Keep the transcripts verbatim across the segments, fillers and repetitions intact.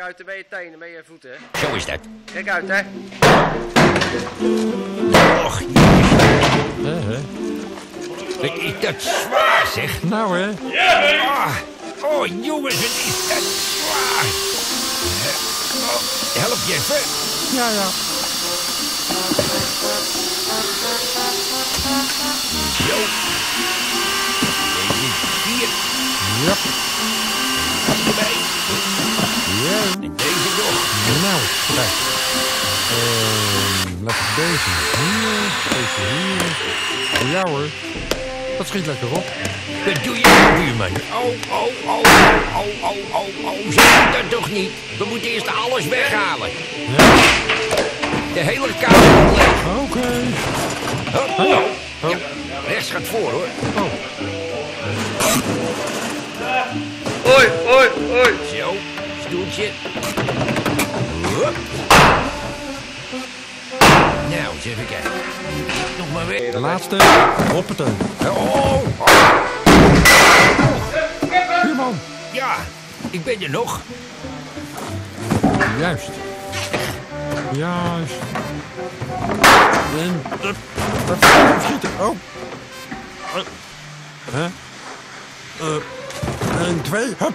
uit met je tenen, met je voeten. Zo is dat. Kijk uit, hè. Och, jezus. Hè, hè? Wat is dat zwaar, zeg. Nou, hè? Ah, oh, jongens, wat is dat zwaar. Oh, help je even. Ja, ja. Zo. Deze vier. Ja. Erbij. Ja. En deze nog. Nou, kijk. Ehm, laten we deze hier, deze hier. Ja hoor. Dat schiet lekker op. Wat doe je, buurman? Oh, oh, oh, oh, oh, oh, oh, oh. Zo moet dat toch niet? We moeten eerst alles weghalen. Ja. De hele kamer moet leeg. Oké. Okay. Oh, Hey. oh. Oh. Ja, rechts gaat voor, hoor. Oh. Hoi, hoi, hoi. Zo, stoeltje. Hop. Nou, eens even kijken. Nog maar weer. De laatste. Hoppatee. Oh, oh. Buurman. Ja, ik ben er nog. Juist. Juist. En... Dat... Dat... Schieten. Oh. Hè? Uh, en twee. Hup.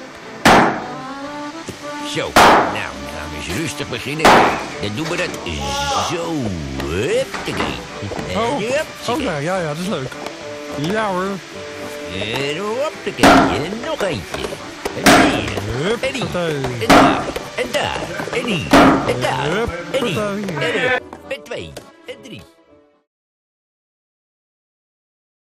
Zo, nou, dan gaan we eens rustig beginnen. Dan doen we dat zo. Huppakee. En Oh. huppakee. Oh, ja, ja, ja, dat is leuk. Ja hoor. En hoppakee. En nog eentje. En hier. En hier. Huppatee. En daar. En daar. En hier. En daar. En hier. Huppatee. En hup. En twee. En drie.